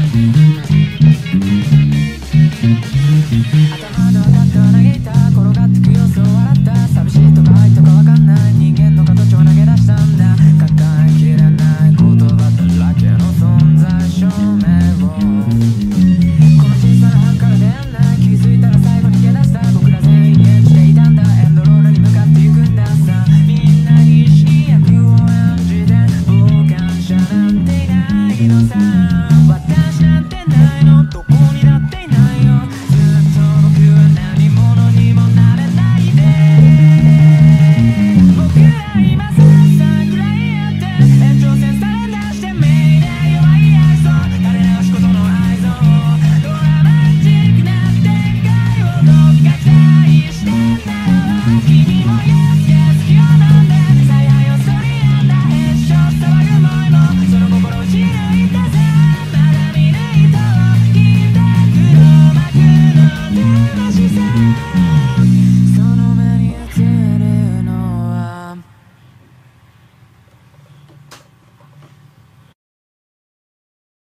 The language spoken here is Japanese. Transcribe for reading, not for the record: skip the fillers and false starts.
頭の上がった嘆いた転がってく様子を笑った寂しいとか愛とかわかんない人間の形を投げ出したんだ抱えきれない言葉だらけの存在証明をこの小さな班から出会えない気づいたら最後逃げ出した僕ら全員演じていたんだエンドロールに向かって行くんださみんな必死に役を演じて傍観者なんていないのさ私なんて